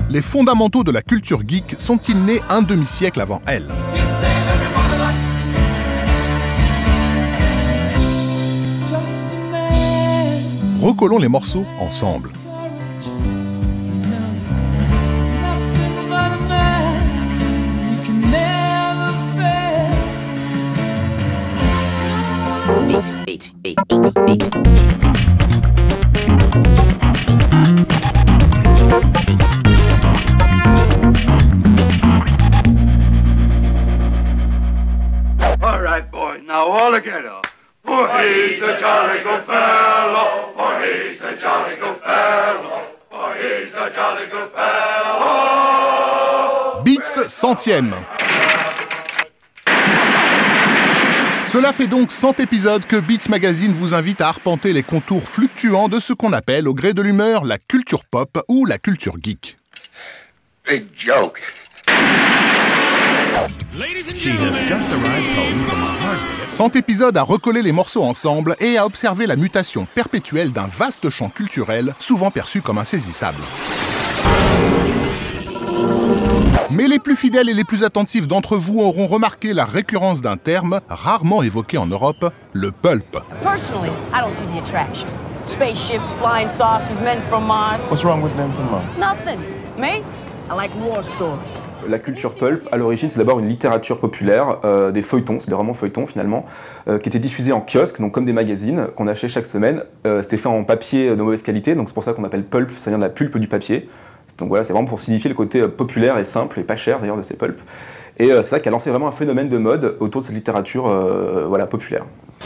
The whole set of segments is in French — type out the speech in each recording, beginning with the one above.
Les fondamentaux de la culture geek sont-ils nés un demi-siècle avant elle? Recollons les morceaux ensemble. All right, boy, now all together. For he's a jolly good fellow, for he's a jolly good fellow, for he's a jolly good fellow. Beats 100e. Cela fait donc 100 épisodes que Beats Magazine vous invite à arpenter les contours fluctuants de ce qu'on appelle, au gré de l'humeur, la culture pop ou la culture geek. Big joke. 100 épisodes à recoller les morceaux ensemble et à observer la mutation perpétuelle d'un vaste champ culturel, souvent perçu comme insaisissable. Mais les plus fidèles et les plus attentifs d'entre vous auront remarqué la récurrence d'un terme rarement évoqué en Europe, le pulp. Personally, I don't see the attraction. Spaceships, flying saucers, men from Mars. What's wrong with men from Mars? Nothing. Me? I like war stories. La culture pulp, à l'origine, c'est d'abord une littérature populaire, des feuilletons, c'est des romans feuilletons finalement, qui étaient diffusés en kiosque, donc comme des magazines qu'on achetait chaque semaine. C'était fait en papier de mauvaise qualité, donc c'est pour ça qu'on appelle pulp, ça vient de la pulpe du papier. Donc voilà, c'est vraiment pour signifier le côté populaire et simple et pas cher d'ailleurs de ces pulps. Et c'est ça qui a lancé vraiment un phénomène de mode autour de cette littérature voilà, populaire.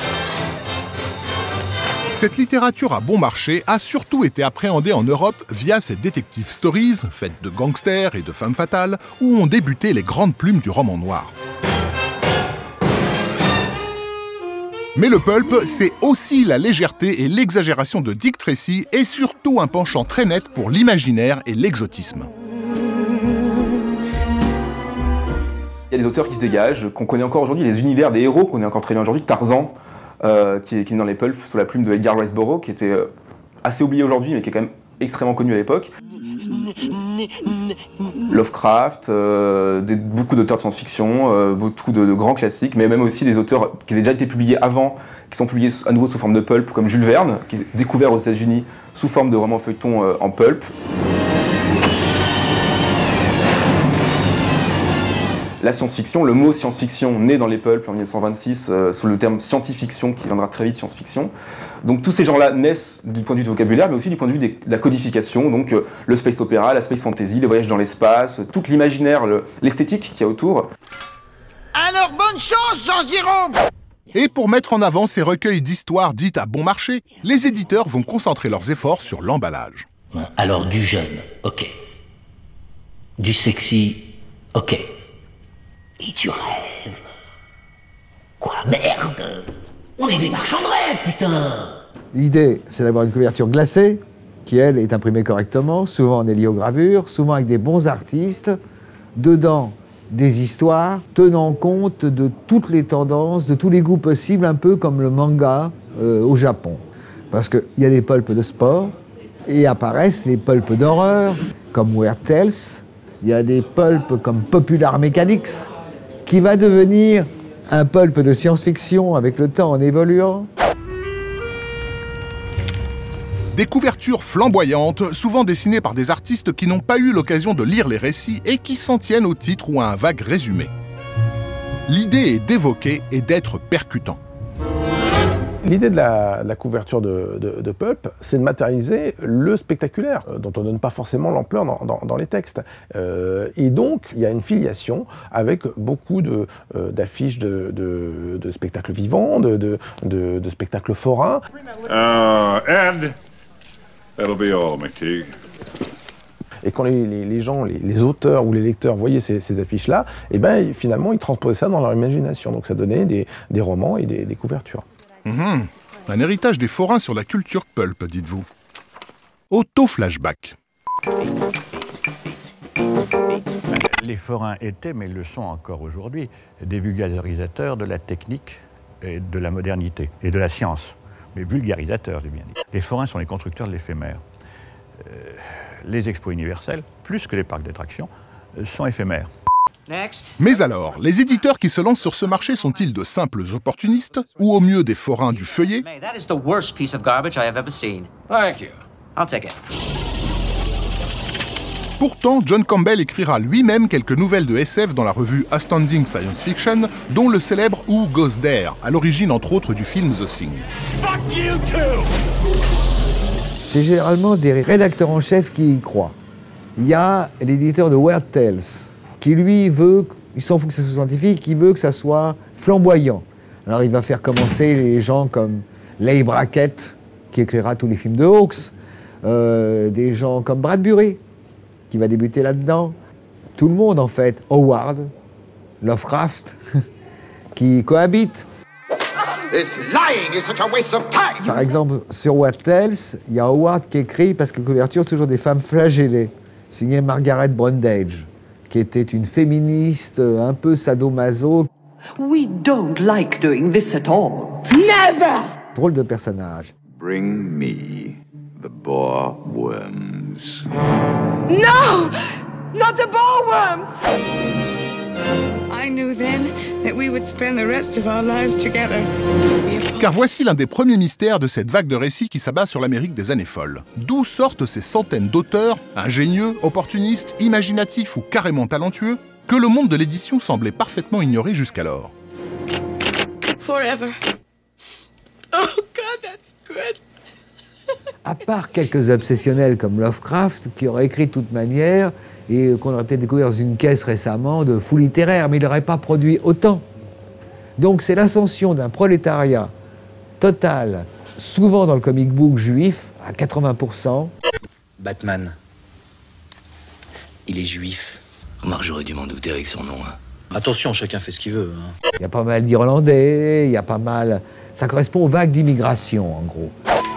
Cette littérature à bon marché a surtout été appréhendée en Europe via ces detective stories, faites de gangsters et de femmes fatales, où ont débuté les grandes plumes du roman noir. Mais le pulp, c'est aussi la légèreté et l'exagération de Dick Tracy et surtout un penchant très net pour l'imaginaire et l'exotisme. Il y a des auteurs qui se dégagent, qu'on connaît encore aujourd'hui, les univers des héros qu'on connaît encore très bien aujourd'hui, Tarzan, qui est dans les pulps sous la plume de Edgar Rice Burroughs, qui était assez oublié aujourd'hui, mais qui est quand même extrêmement connu à l'époque. Lovecraft, beaucoup d'auteurs de science-fiction, beaucoup de grands classiques, mais même aussi des auteurs qui avaient déjà été publiés avant, qui sont publiés à nouveau sous forme de pulp, comme Jules Verne, qui est découvert aux États-Unis sous forme de roman feuilleton en pulp. La science-fiction, le mot science-fiction né dans les pulps en 1926 sous le terme scientifiction qui viendra très vite science-fiction. Donc tous ces gens-là naissent du point de vue du vocabulaire mais aussi du point de vue de la codification, donc le space opéra, la space fantasy, les voyages dans l'espace, tout l'imaginaire, l'esthétique qu'il y a autour. Alors bonne chance Jean-Jérôme! Et pour mettre en avant ces recueils d'histoires dites à bon marché, les éditeurs vont concentrer leurs efforts sur l'emballage. Bon, alors du jeune, ok. Du sexy, ok. Et tu rêves. Quoi, merde? On est des marchands de rêve, putain! L'idée, c'est d'avoir une couverture glacée, qui, elle, est imprimée correctement, souvent en héliogravure, souvent avec des bons artistes. Dedans, des histoires tenant compte de toutes les tendances, de tous les goûts possibles, un peu comme le manga au Japon. Parce qu'il y a des pulps de sport, et apparaissent les pulps d'horreur, comme Weird Tales. Il y a des pulps comme Popular Mechanics, qui va devenir un pulp de science-fiction avec le temps en évoluant. Des couvertures flamboyantes, souvent dessinées par des artistes qui n'ont pas eu l'occasion de lire les récits et qui s'en tiennent au titre ou à un vague résumé. L'idée est d'évoquer et d'être percutant. L'idée de la couverture de pulp, c'est de matérialiser le spectaculaire, dont on ne donne pas forcément l'ampleur dans les textes. Et donc, il y a une filiation avec beaucoup d'affiches de spectacles vivants, de spectacles forains. And that'll be all, McTeague. Et quand les gens, les auteurs ou les lecteurs voyaient ces affiches-là, et ben, finalement, ils transposaient ça dans leur imagination. Donc ça donnait des romans et des couvertures. Un héritage des forains sur la culture pulp, dites-vous. Auto-flashback. Les forains étaient, mais le sont encore aujourd'hui, des vulgarisateurs de la technique et de la modernité et de la science. Mais vulgarisateurs, j'ai bien dit. Les forains sont les constructeurs de l'éphémère. les expos universelles, plus que les parcs d'attractions, sont éphémères. Next. Mais alors, les éditeurs qui se lancent sur ce marché sont-ils de simples opportunistes ou au mieux des forains du feuillet? May, that is the worst piece of garbage I have ever seen. Thank you. I'll take it. Pourtant, John Campbell écrira lui-même quelques nouvelles de SF dans la revue Astounding Science Fiction, dont le célèbre Who Goes There, à l'origine entre autres du film The Thing. C'est généralement des rédacteurs en chef qui y croient. Il y a l'éditeur de Weird Tales, qui lui veut, il s'en fout que ce soit scientifique, il veut que ça soit flamboyant. Alors il va faire commencer les gens comme Leigh Brackett, qui écrira tous les films de Hawks, des gens comme Bradbury, qui va débuter là-dedans. Tout le monde, en fait. Howard, Lovecraft, qui cohabitent. This lying is such a waste of time. Par exemple, sur Weird Tales, il y a Howard qui écrit, parce que couverture, toujours des femmes flagellées, signé Margaret Brundage, qui était une féministe un peu sadomaso. We don't like doing this at all. Never! Drôle de personnage. Bring me the boar worms. No! Not the ballworms! I knew then that we would spend the rest of our lives together. Car voici l'un des premiers mystères de cette vague de récits qui s'abat sur l'Amérique des années folles. D'où sortent ces centaines d'auteurs, ingénieux, opportunistes, imaginatifs ou carrément talentueux, que le monde de l'édition semblait parfaitement ignorer jusqu'alors. Forever. Oh God, that's good. À part quelques obsessionnels comme Lovecraft, qui auraient écrit de toute manière, et qu'on aurait peut-être découvert dans une caisse récemment de fous littéraires, mais il n'aurait pas produit autant. Donc c'est l'ascension d'un prolétariat total, souvent dans le comic book juif, à 80%. Batman. Il est juif. Remarque, j'aurais dû m'en douter avec son nom. Hein. Attention, chacun fait ce qu'il veut. Hein. Il y a pas mal d'Irlandais, il y a pas mal... Ça correspond aux vagues d'immigration, en gros.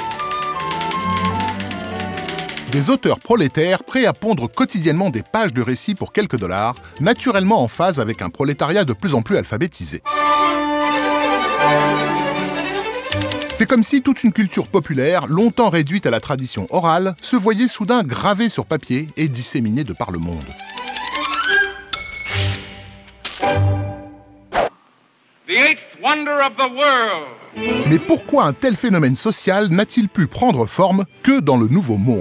Des auteurs prolétaires prêts à pondre quotidiennement des pages de récits pour quelques dollars, naturellement en phase avec un prolétariat de plus en plus alphabétisé. C'est comme si toute une culture populaire, longtemps réduite à la tradition orale, se voyait soudain gravée sur papier et disséminée de par le monde. The eighth wonder of the world. Mais pourquoi un tel phénomène social n'a-t-il pu prendre forme que dans le Nouveau Monde ?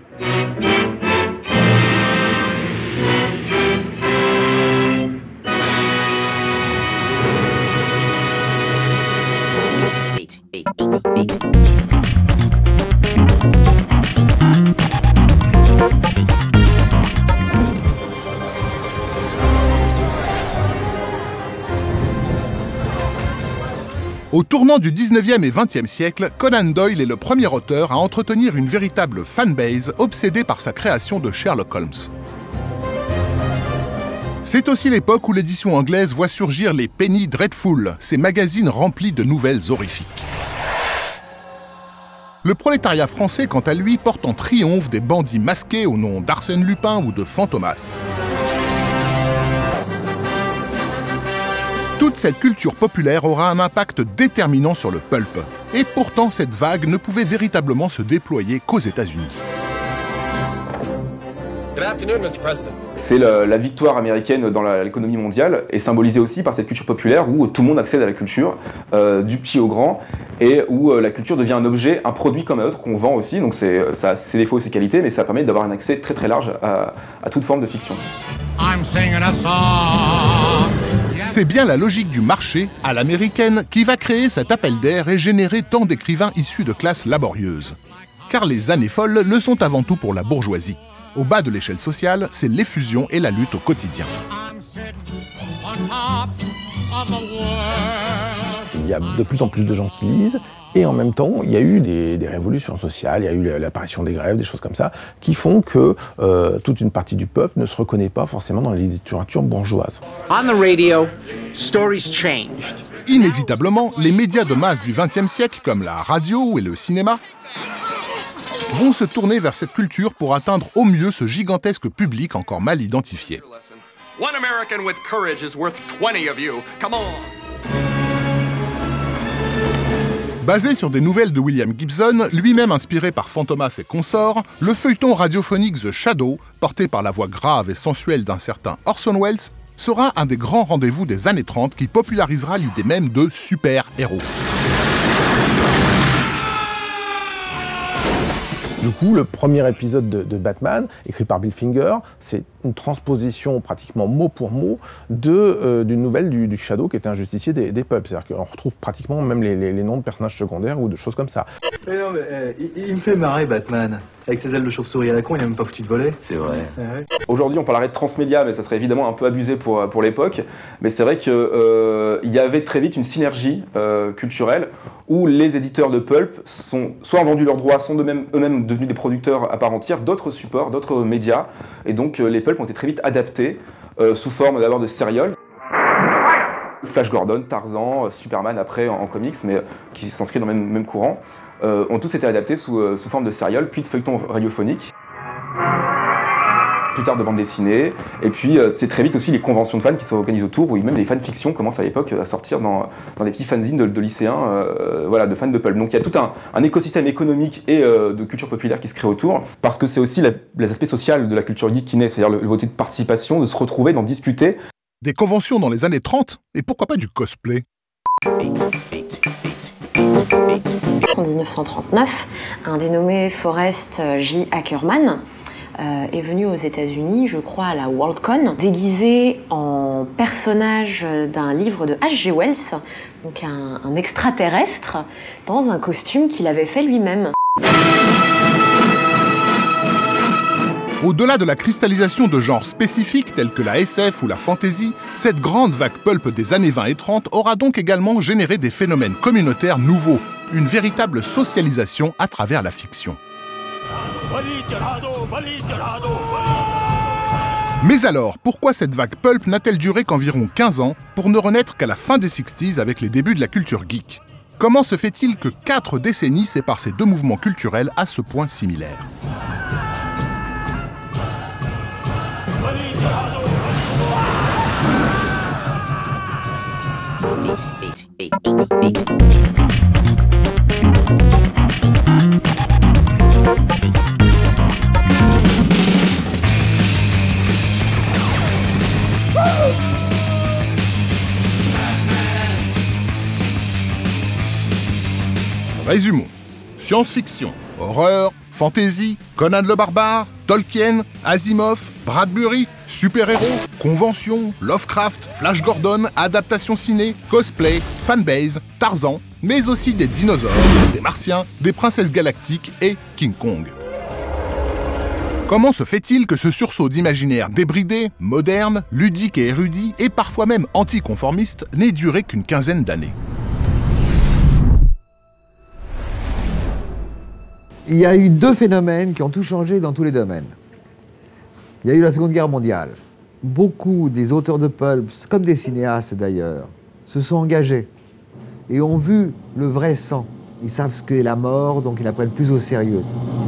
Au tournant du 19e et 20e siècle, Conan Doyle est le premier auteur à entretenir une véritable fanbase obsédée par sa création de Sherlock Holmes. C'est aussi l'époque où l'édition anglaise voit surgir les Penny Dreadful, ces magazines remplis de nouvelles horrifiques. Le prolétariat français, quant à lui, porte en triomphe des bandits masqués au nom d'Arsène Lupin ou de Fantomas. Toute cette culture populaire aura un impact déterminant sur le pulp. Et pourtant, cette vague ne pouvait véritablement se déployer qu'aux États-Unis. C'est la victoire américaine dans l'économie mondiale et symbolisée aussi par cette culture populaire où tout le monde accède à la culture, du petit au grand, et où la culture devient un objet, un produit comme un autre qu'on vend aussi. Donc ça a ses défauts et ses qualités, mais ça permet d'avoir un accès très très large à toute forme de fiction. C'est bien la logique du marché, à l'américaine, qui va créer cet appel d'air et générer tant d'écrivains issus de classes laborieuses. Car les années folles le sont avant tout pour la bourgeoisie. Au bas de l'échelle sociale, c'est l'effusion et la lutte au quotidien. Il y a de plus en plus de gens qui lisent, et en même temps, il y a eu des révolutions sociales, il y a eu l'apparition des grèves, des choses comme ça, qui font que toute une partie du peuple ne se reconnaît pas forcément dans la littérature bourgeoise. On the radio, stories changed. Inévitablement, les médias de masse du XXe siècle, comme la radio et le cinéma, vont se tourner vers cette culture pour atteindre au mieux ce gigantesque public encore mal identifié. One American with courage is worth 20 of you. Come on. Basé sur des nouvelles de William Gibson, lui-même inspiré par Fantomas et consorts, le feuilleton radiophonique The Shadow, porté par la voix grave et sensuelle d'un certain Orson Welles, sera un des grands rendez-vous des années 30 qui popularisera l'idée même de super-héros. Du coup, le premier épisode de Batman, écrit par Bill Finger, c'est une transposition pratiquement mot pour mot d'une nouvelle du Shadow, qui était un justicier des pulps. C'est-à-dire qu'on retrouve pratiquement même les noms de personnages secondaires ou de choses comme ça. Mais non, mais il me fait marrer, Batman. Avec ses ailes de chauve-souris à la con, il a même pas foutu de voler. C'est vrai. Ouais. Aujourd'hui, on parlerait de transmédia, mais ça serait évidemment un peu abusé pour l'époque. Mais c'est vrai qu'il y avait très vite une synergie culturelle où les éditeurs de pulp sont soit vendu leurs droits, sont eux-mêmes devenus des producteurs à part entière d'autres supports, d'autres médias. Et donc les pulps ont été très vite adaptés sous forme d'abord de sérials. Flash Gordon, Tarzan, Superman après en comics, mais qui s'inscrivent dans le même courant, ont tous été adaptés sous forme de sérial, puis de feuilletons radiophoniques, plus tard de bande dessinée, et puis c'est très vite aussi les conventions de fans qui s'organisent autour, où même les fanfictions commencent à l'époque à sortir dans des petits fanzines de lycéens, voilà, de fans de pulp. Donc il y a tout un écosystème économique et de culture populaire qui se crée autour, parce que c'est aussi les aspects sociaux de la culture geek qui naît, c'est-à-dire le volet de participation, de se retrouver, d'en discuter. Des conventions dans les années 30, et pourquoi pas du cosplay? En 1939, un dénommé Forrest J. Ackerman est venu aux États-Unis, je crois à la Worldcon, déguisé en personnage d'un livre de H.G. Wells, donc un extraterrestre, dans un costume qu'il avait fait lui-même. Au-delà de la cristallisation de genres spécifiques tels que la SF ou la fantasy, cette grande vague pulp des années 20 et 30 aura donc également généré des phénomènes communautaires nouveaux, une véritable socialisation à travers la fiction. Mais alors, pourquoi cette vague pulp n'a-t-elle duré qu'environ 15 ans pour ne renaître qu'à la fin des 60s avec les débuts de la culture geek? Comment se fait-il que 4 décennies séparent ces deux mouvements culturels à ce point similaires? Résumons. Science-fiction, horreur, fantasy, Conan le Barbare, Tolkien, Asimov, Bradbury, super-héros, convention, Lovecraft, Flash Gordon, adaptation ciné, cosplay, fanbase, Tarzan, mais aussi des dinosaures, des martiens, des princesses galactiques et King Kong. Comment se fait-il que ce sursaut d'imaginaire débridé, moderne, ludique et érudit, et parfois même anticonformiste, n'ait duré qu'une quinzaine d'années? Il y a eu deux phénomènes qui ont tout changé dans tous les domaines. Il y a eu la Seconde Guerre mondiale. Beaucoup des auteurs de pulps, comme des cinéastes d'ailleurs, se sont engagés et ont vu le vrai sang. Ils savent ce qu'est la mort, donc ils la prennent plus au sérieux.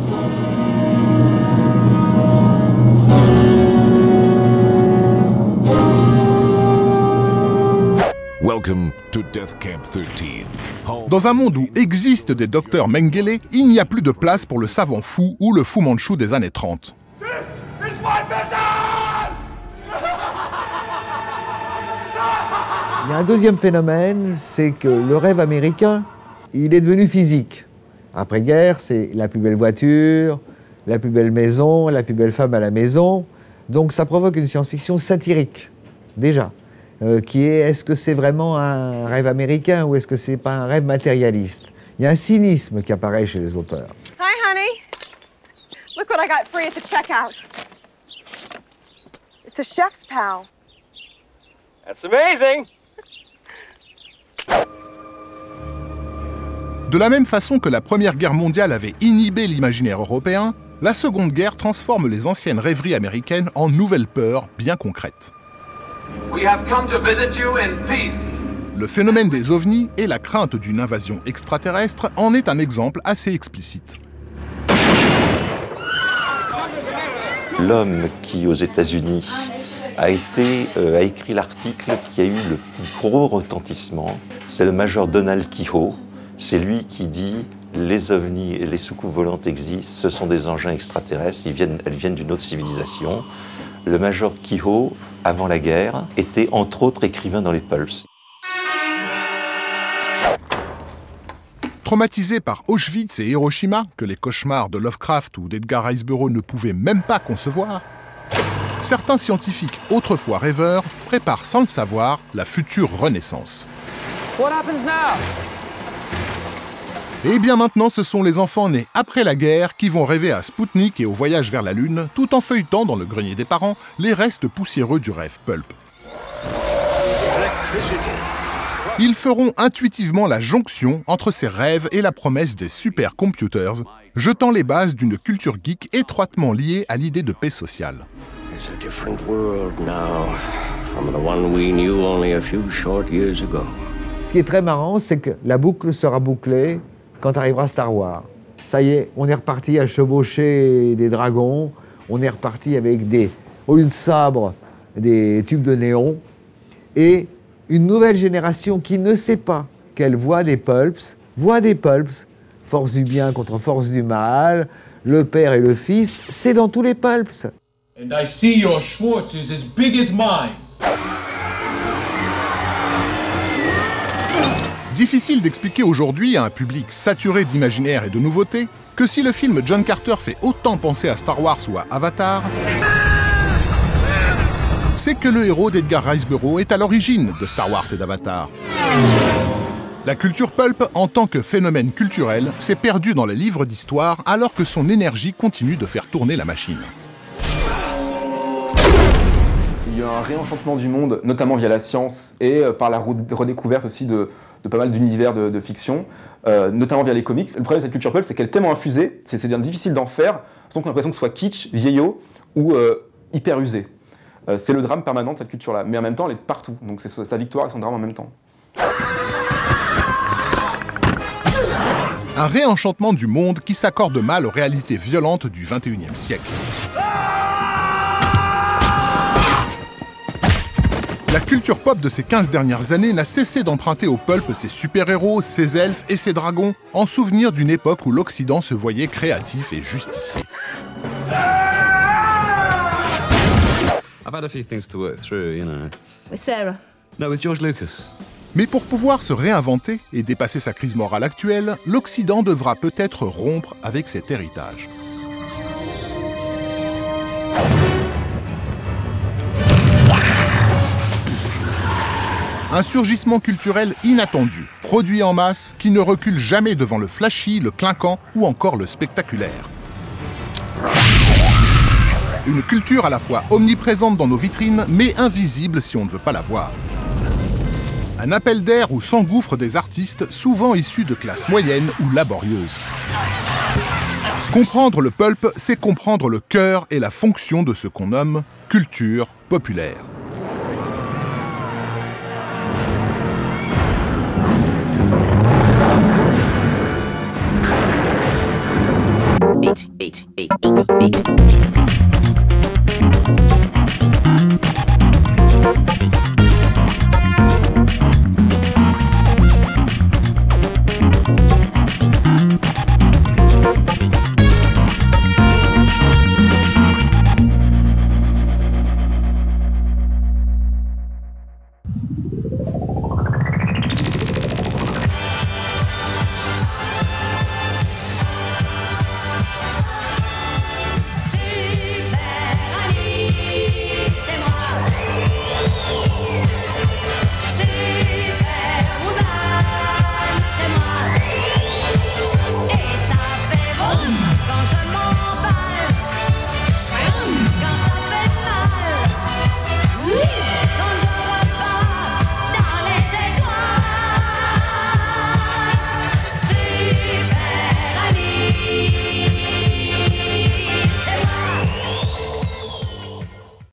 Welcome to Death Camp 13. Dans un monde où existent des docteurs Mengele, il n'y a plus de place pour le savant fou ou le Fu Manchu des années 30. Il y a un deuxième phénomène, c'est que le rêve américain, il est devenu physique. Après-guerre, c'est la plus belle voiture, la plus belle maison, la plus belle femme à la maison. Donc ça provoque une science-fiction satirique, déjà. Qui est, est-ce que c'est vraiment un rêve américain ou est-ce que c'est pas un rêve matérialiste? Il y a un cynisme qui apparaît chez les auteurs. Hi, honey. Look what I got free at the checkout. It's a chef's pal. That's amazing. De la même façon que la Première Guerre mondiale avait inhibé l'imaginaire européen, la Seconde Guerre transforme les anciennes rêveries américaines en nouvelles peurs bien concrètes. We have come to visit you in peace. Le phénomène des ovnis et la crainte d'une invasion extraterrestre en est un exemple assez explicite. L'homme qui, aux États-Unis, a écrit l'article qui a eu le plus gros retentissement, c'est le major Donald Keyhoe, C'est lui qui dit les ovnis et les soucoupes volantes existent, ce sont des engins extraterrestres, elles viennent d'une autre civilisation. Le major Keyhoe, avant la guerre, était entre autres écrivain dans les pulps. Traumatisés par Auschwitz et Hiroshima, que les cauchemars de Lovecraft ou d'Edgar Rice Burroughs ne pouvaient même pas concevoir, certains scientifiques, autrefois rêveurs, préparent sans le savoir la future renaissance. What happens now? Et bien maintenant, ce sont les enfants nés après la guerre qui vont rêver à Spoutnik et au voyage vers la Lune, tout en feuilletant dans le grenier des parents les restes poussiéreux du rêve pulp. Ils feront intuitivement la jonction entre ces rêves et la promesse des supercomputers, jetant les bases d'une culture geek étroitement liée à l'idée de paix sociale. It's a different world now from the one we knew only a few short years ago. Ce qui est très marrant, c'est que la boucle sera bouclée quand arrivera Star Wars. Ça y est, on est reparti à chevaucher des dragons, on est reparti avec au lieu de sabres, des tubes de néon, et une nouvelle génération qui ne sait pas qu'elle voit des pulps, force du bien contre force du mal, le père et le fils, c'est dans tous les pulps. And I see your Schwartz is as big as mine. Difficile d'expliquer aujourd'hui à un public saturé d'imaginaire et de nouveautés que si le film John Carter fait autant penser à Star Wars ou à Avatar, c'est que le héros d'Edgar Rice Burroughs est à l'origine de Star Wars et d'Avatar. La culture pulp, en tant que phénomène culturel, s'est perdue dans les livres d'histoire alors que son énergie continue de faire tourner la machine. Il y a un réenchantement du monde, notamment via la science et par la redécouverte aussi de pas mal d'univers de fiction, notamment via les comics. Le problème de cette culture pulp, c'est qu'elle est tellement infusée, c'est difficile d'en faire, sans qu'on ait l'impression que ce soit kitsch, vieillot ou hyper usé. C'est le drame permanent de cette culture-là, mais en même temps, elle est partout. Donc c'est sa victoire et son drame en même temps. Un réenchantement du monde qui s'accorde mal aux réalités violentes du XXIe siècle. La culture pop de ces 15 dernières années n'a cessé d'emprunter au pulp ses super-héros, ses elfes et ses dragons, en souvenir d'une époque où l'Occident se voyait créatif et justicier. I've had a few things to work through, you know. With Sarah? No, with George Lucas. Mais pour pouvoir se réinventer et dépasser sa crise morale actuelle, l'Occident devra peut-être rompre avec cet héritage. Un surgissement culturel inattendu, produit en masse, qui ne recule jamais devant le flashy, le clinquant ou encore le spectaculaire. Une culture à la fois omniprésente dans nos vitrines, mais invisible si on ne veut pas la voir. Un appel d'air où s'engouffrent des artistes souvent issus de classes moyennes ou laborieuses. Comprendre le pulp, c'est comprendre le cœur et la fonction de ce qu'on nomme culture populaire. Eight.